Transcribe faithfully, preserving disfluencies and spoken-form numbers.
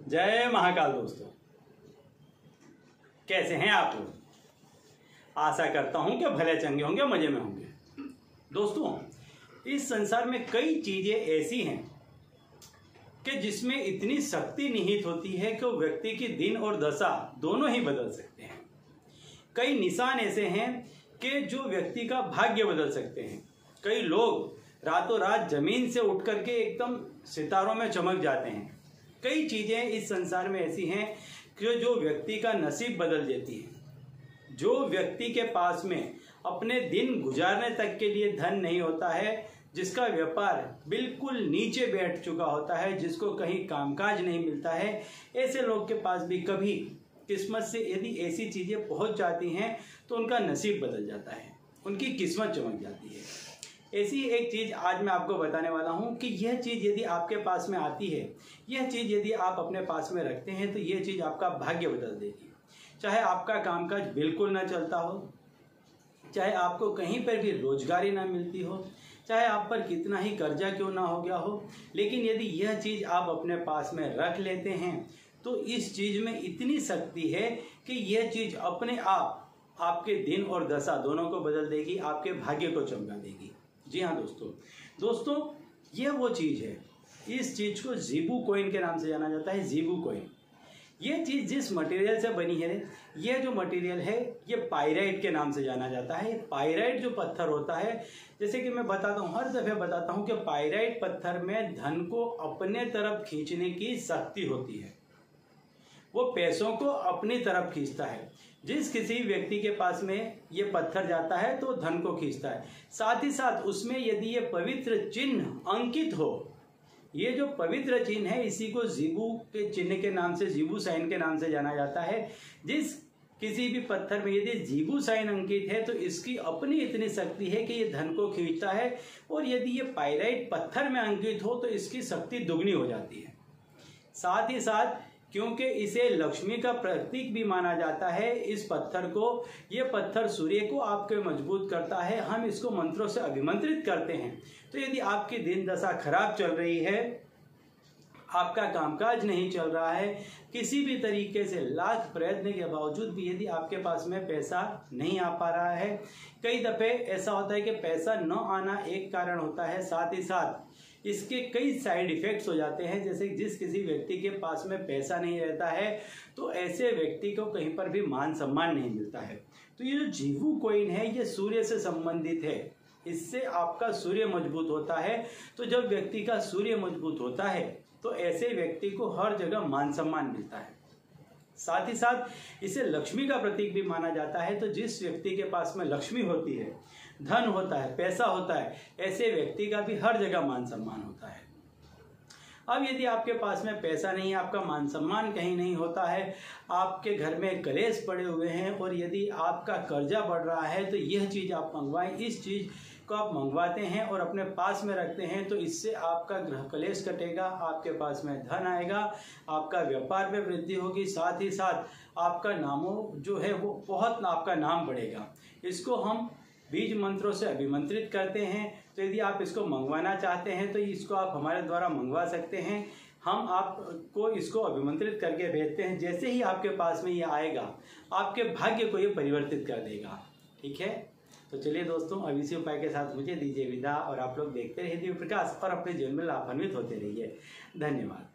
जय महाकाल दोस्तों, कैसे हैं आप लोग। आशा करता हूं कि भले चंगे होंगे, मजे में होंगे। दोस्तों, इस संसार में कई चीजें ऐसी हैं कि जिसमें इतनी शक्ति निहित होती है कि वो व्यक्ति की दिन और दशा दोनों ही बदल सकते हैं। कई निशान ऐसे हैं कि जो व्यक्ति का भाग्य बदल सकते हैं। कई लोग रातों रात जमीन से उठ करके एकदम सितारों में चमक जाते हैं। कई चीजें इस संसार में ऐसी हैं कि जो व्यक्ति का नसीब बदल देती है। जो व्यक्ति के पास में अपने दिन गुजारने तक के लिए धन नहीं होता है, जिसका व्यापार बिल्कुल नीचे बैठ चुका होता है, जिसको कहीं कामकाज नहीं मिलता है, ऐसे लोग के पास भी कभी किस्मत से यदि ऐसी चीजें पहुंच जाती हैं तो उनका नसीब बदल जाता है, उनकी किस्मत चमक जाती है। ऐसी एक चीज आज मैं आपको बताने वाला हूं कि यह चीज यदि आपके पास में आती है, यह चीज यदि आप अपने पास में रखते हैं तो यह चीज आपका भाग्य बदल देगी। चाहे आपका कामकाज बिल्कुल ना चलता हो, चाहे आपको कहीं पर भी रोजगारी ना मिलती हो, चाहे आप पर कितना ही कर्जा क्यों ना हो गया हो, लेकिन यदि यह चीज आप अपने पास में रख लेते हैं तो इस चीज में इतनी शक्ति है कि यह चीज अपने आप आपके दिन और दशा दोनों को बदल देगी, आपके भाग्य को चमका देगी। जी हाँ दोस्तों, दोस्तों यह वो चीज है, इस चीज को ज़ीबू कॉइन के नाम से जाना जाता है। ज़ीबू कॉइन, ये चीज जिस मटेरियल से बनी है, यह जो मटेरियल है ये पाइराइट के नाम से जाना जाता है। पाइराइट जो पत्थर होता है, जैसे कि मैं बताता हूँ, हर दफे बताता हूँ कि पाइराइट पत्थर में धन को अपने तरफ खींचने की शक्ति होती है। वो पैसों को अपनी तरफ खींचता है। जिस किसी व्यक्ति के पास में ये पत्थर जाता है तो धन को खींचता है। साथ ही साथ उसमें यदि ये पवित्र चिन्ह अंकित हो, ये जो पवित्र चिन्ह है इसी को ज़ीबू के चिन्ह के नाम से, ज़ीबू साइन के नाम से जाना जाता है। जिस किसी भी पत्थर में यदि ज़ीबू साइन अंकित है तो इसकी अपनी इतनी शक्ति है कि ये धन को खींचता है, और यदि ये पाइराइट पत्थर में अंकित हो तो इसकी शक्ति दुगनी हो जाती है। साथ ही साथ क्योंकि इसे लक्ष्मी का प्रतीक भी माना जाता है, इस पत्थर को, ये पत्थर सूर्य को आपके मजबूत करता है। हम इसको मंत्रों से अभिमंत्रित करते हैं। तो यदि आपकी दिन दशा खराब चल रही है, आपका कामकाज नहीं चल रहा है, किसी भी तरीके से लाख प्रयत्न के बावजूद भी यदि आपके पास में पैसा नहीं आ पा रहा है, कई दफे ऐसा होता है कि पैसा न आना एक कारण होता है, साथ ही साथ इसके कई साइड इफेक्ट्स हो जाते हैं। जैसे जिस किसी व्यक्ति के पास में पैसा नहीं रहता है तो ऐसे व्यक्ति को कहीं पर भी मान सम्मान नहीं मिलता है। तो ये जो ज़ीबू कॉइन है ये सूर्य से संबंधित है, इससे आपका सूर्य मजबूत होता है। तो जब व्यक्ति का सूर्य मजबूत होता है तो ऐसे व्यक्ति को हर जगह मान सम्मान मिलता है। साथ ही साथ इसे लक्ष्मी का प्रतीक भी माना जाता है। तो जिस व्यक्ति के पास में लक्ष्मी होती है, धन होता है, पैसा होता है, ऐसे व्यक्ति का भी हर जगह मान सम्मान होता है। अब यदि आपके पास में पैसा नहीं है, आपका मान सम्मान कहीं नहीं होता है, आपके घर में कलेश पड़े हुए हैं और यदि आपका कर्जा बढ़ रहा है, तो यह चीज़ आप मंगवाएं। इस चीज़ को आप मंगवाते हैं और अपने पास में रखते हैं तो इससे आपका ग्रह कलेश कटेगा, आपके पास में धन आएगा, आपका व्यापार में वृद्धि होगी, साथ ही साथ आपका नामों जो है वो बहुत आपका नाम बढ़ेगा। इसको हम बीज मंत्रों से अभिमंत्रित करते हैं। तो यदि आप इसको मंगवाना चाहते हैं तो इसको आप हमारे द्वारा मंगवा सकते हैं। हम आपको इसको अभिमंत्रित करके भेजते हैं। जैसे ही आपके पास में ये आएगा, आपके भाग्य को ये परिवर्तित कर देगा। ठीक है, तो चलिए दोस्तों, अब इसी उपाय के साथ मुझे दीजिए विदा, और आप लोग देखते रहिए दिव्य प्रकाश और अपने जीवन में लाभान्वित होते रहिए। धन्यवाद।